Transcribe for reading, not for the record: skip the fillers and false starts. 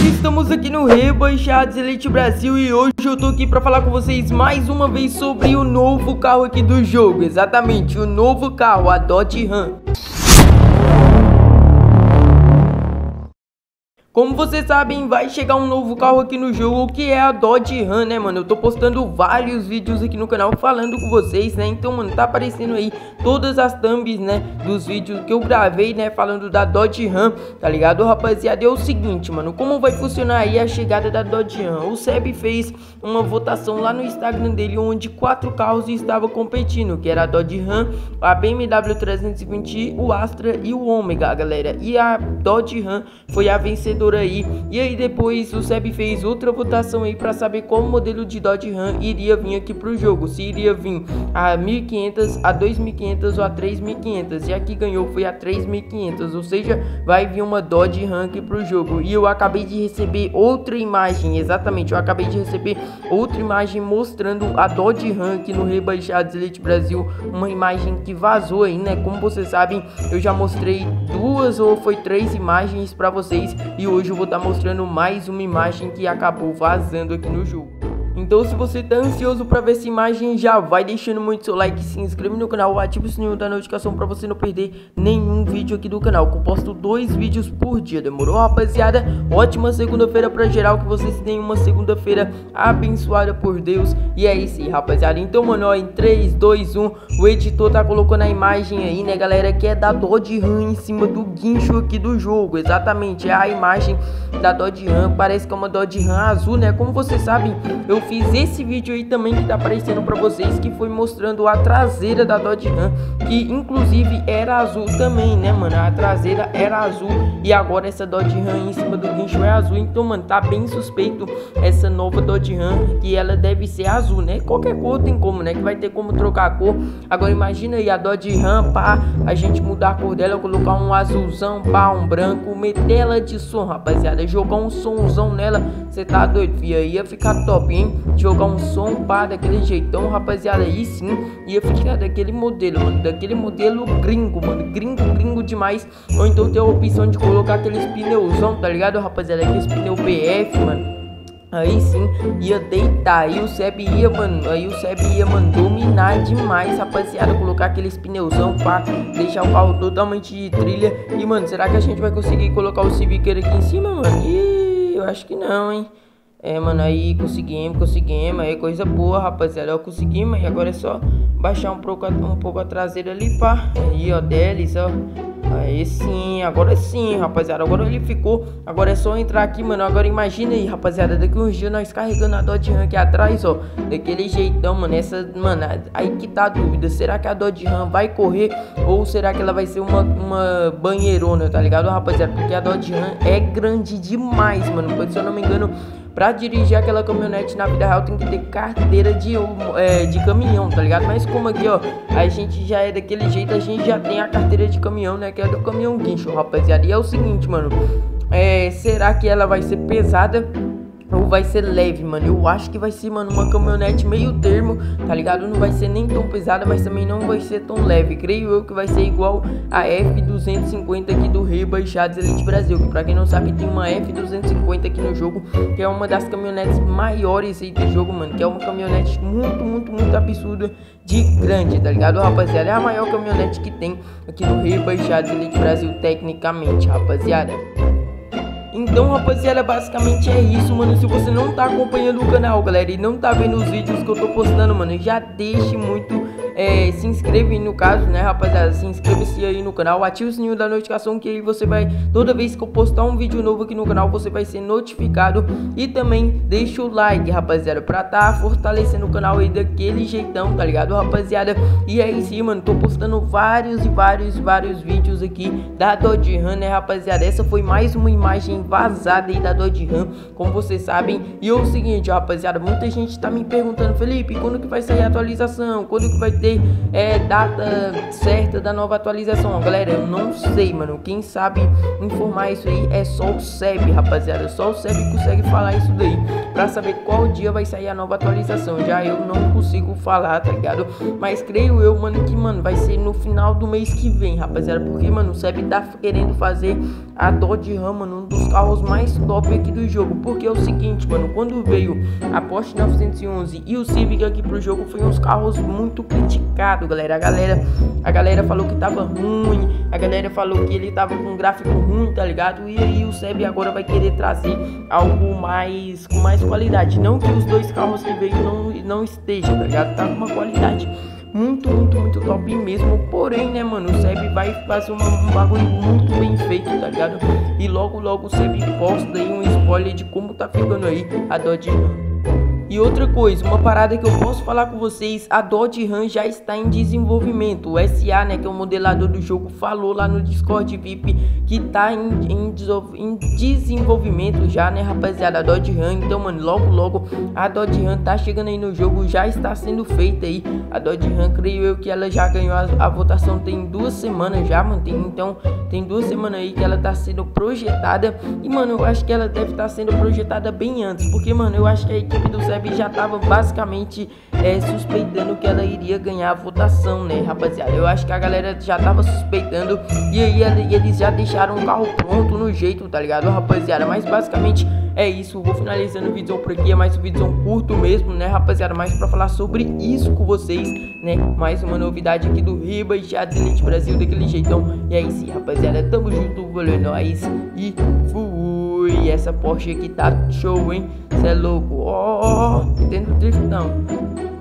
Estamos aqui no Rebaixados Elite Brasil e hoje eu tô aqui pra falar com vocês mais uma vez sobre o novo carro aqui do jogo. Exatamente, o novo carro, a Dodge Ram. Como vocês sabem, vai chegar um novo carro aqui no jogo, que é a Dodge Ram, né, mano? Eu tô postando vários vídeos aqui no canal falando com vocês, né? Então, mano, tá aparecendo aí todas as thumbs, né, dos vídeos que eu gravei, né, falando da Dodge Ram, tá ligado, rapaziada? É o seguinte, mano, como vai funcionar aí a chegada da Dodge Ram? O Seb fez uma votação lá no Instagram dele, onde 4 carros estavam competindo, que era a Dodge Ram, a BMW 320, o Astra e o Ômega, galera. E a Dodge Ram foi a vencedora aí. E aí depois o Seb fez outra votação aí para saber qual modelo de Dodge Ram iria vir aqui pro jogo, se iria vir a 1500, a 2500 ou a 3500, e a que ganhou foi a 3500, ou seja, vai vir uma Dodge Ram aqui pro jogo. E eu acabei de receber outra imagem, exatamente, eu acabei de receber outra imagem mostrando a Dodge Ram aqui no Rebaixados Elite Brasil, uma imagem que vazou aí, né? Como vocês sabem, eu já mostrei 2 ou foi 3 imagens para vocês, e hoje eu vou estar mostrando mais uma imagem que acabou vazando aqui no jogo. Então, se você tá ansioso para ver essa imagem, já vai deixando muito seu like, se inscreve no canal, ativa o sininho da notificação para você não perder nenhum vídeo aqui do canal, que eu posto 2 vídeos por dia. Demorou, rapaziada? Ótima segunda-feira pra geral, que vocês tenham uma segunda-feira abençoada por Deus. E é isso aí, rapaziada. Então, mano, ó, em 3, 2, 1, o editor tá colocando a imagem aí, né, galera, que é da Dodge Ram em cima do guincho aqui do jogo. Exatamente, é a imagem da Dodge Ram, parece que é uma Dodge Ram azul, né? Como vocês sabem, eu fiz esse vídeo aí também que tá aparecendo pra vocês, que foi mostrando a traseira da Dodge Ram, que inclusive era azul também, né, mano? A traseira era azul e agora essa Dodge Ram em cima do guincho é azul. Então, mano, tá bem suspeito essa nova Dodge Ram, que ela deve ser azul, né? Qualquer cor tem como, né? Que vai ter como trocar a cor. Agora imagina aí a Dodge Ram, pá, a gente mudar a cor dela, colocar um azulzão, pá, um branco, meter ela de som, rapaziada, jogar um somzão nela, você tá doido, filho? Ia ficar top, hein? Jogar um som, pá, daquele jeitão, rapaziada, aí sim ia ficar daquele modelo, mano, daquele modelo gringo, mano, gringo demais. Ou então ter a opção de colocar aqueles pneuzão, tá ligado, rapaziada, aqueles pneu BF, mano. Aí sim, ia deitar, aí o Seb ia, mano, dominar demais, rapaziada, colocar aqueles pneuzão pra deixar o carro totalmente de trilha. E, mano, será que a gente vai conseguir colocar o Civic aqui em cima, mano? Ih, eu acho que não, hein. É, mano, aí conseguimos, aí coisa boa, rapaziada, ó, conseguimos, e agora é só baixar um pouco a traseira ali, pá, aí, ó, deles, ó. Aí sim, agora sim, rapaziada, agora ele ficou, agora é só entrar aqui, mano. Agora imagina aí, rapaziada, daqui uns dias nós carregando a Dodge Ram aqui atrás, ó, daquele jeitão, mano, mano, aí que tá a dúvida, será que a Dodge Ram vai correr ou será que ela vai ser uma banheirona, tá ligado, rapaziada? Porque a Dodge Ram é grande demais, mano, se eu não me engano, pra dirigir aquela caminhonete na vida real tem que ter carteira de caminhão, tá ligado? Mas como aqui, ó, a gente já é daquele jeito, a gente já tem a carteira de caminhão, né? Que é do caminhão guincho, rapaziada. E é o seguinte, mano, será que ela vai ser pesada ou vai ser leve, mano? Eu acho que vai ser, mano, uma caminhonete meio termo, tá ligado? Não vai ser nem tão pesada, mas também não vai ser tão leve. Creio eu que vai ser igual a F250 aqui do Rebaixados Elite Brasil, que pra quem não sabe tem uma F250 aqui no jogo, que é uma das caminhonetes maiores aí do jogo, mano, que é uma caminhonete muito absurda de grande, tá ligado, rapaziada? É a maior caminhonete que tem aqui no Rebaixados Elite Brasil, tecnicamente, rapaziada. Então, rapaziada, basicamente é isso, mano. Se você não tá acompanhando o canal, galera, e não tá vendo os vídeos que eu tô postando, mano, já deixe muito, se inscreve no caso, né, rapaziada, se inscreva-se aí no canal, ative o sininho da notificação, que aí você vai, toda vez que eu postar um vídeo novo aqui no canal, você vai ser notificado. E também deixa o like, rapaziada, pra tá fortalecendo o canal aí daquele jeitão, tá ligado, rapaziada? E aí sim, mano, tô postando vários vídeos aqui da Dodge Ram, né, rapaziada? Essa foi mais uma imagem vazada aí da Dodge Ram, como vocês sabem. E é o seguinte, rapaziada, muita gente tá me perguntando: Felipe, quando que vai sair a atualização? Quando que vai ter data certa da nova atualização? Galera, eu não sei, mano. Quem sabe informar isso aí é só o Seb, rapaziada. Só o Seb consegue falar isso daí. pra saber qual dia vai sair a nova atualização. Já eu não consigo falar, tá ligado? Mas creio eu, mano, que, mano, vai ser no final do mês que vem, rapaziada. Porque, mano, o Seb tá querendo fazer a Dodge Ram, mano, um dos carros mais top aqui do jogo. Porque é o seguinte, mano, quando veio a Porsche 911 e o Civic aqui pro jogo, foi uns carros muito criticados, galera. A galera falou que tava ruim, a galera falou que ele tava com um gráfico ruim, tá ligado? E aí o Seb agora vai querer trazer algo com mais qualidade. Não que os dois carros que veio não estejam, tá ligado? Tá com uma qualidade muito top mesmo. Porém, né, mano, o Seb vai fazer um bagulho muito bem feito, tá ligado? E logo o Seb posta aí um spoiler de como tá ficando aí a Dodge Ram. E outra coisa, uma parada que eu posso falar com vocês, a Dodge Ram já está em desenvolvimento. O SA, né, que é o modelador do jogo, falou lá no Discord VIP que tá em desenvolvimento já, né, rapaziada, a Dodge Ram. Então, mano, logo a Dodge Ram tá chegando aí no jogo, já está sendo feita aí. A Dodge Ram, creio eu que ela já ganhou a votação tem 2 semanas já, mano. Então tem 2 semanas aí que ela tá sendo projetada. E, mano, eu acho que ela deve estar sendo projetada bem antes, porque, mano, eu acho que a equipe do Seb já tava basicamente suspeitando que ela iria ganhar a votação, né, rapaziada. Eu acho que a galera já tava suspeitando e aí eles já deixaram o carro pronto no jeito, tá ligado, rapaziada. Mas basicamente é isso, vou finalizando o vídeo por aqui. É mais um vídeo curto mesmo, né, rapaziada, mais pra falar sobre isso com vocês, né. Mais uma novidade aqui do Riba e Chat Elite Brasil daquele jeitão. E é isso, rapaziada, tamo junto, valeu, nóis e fui. Essa Porsche aqui tá show, hein, cê é louco, ó, tendo drift não.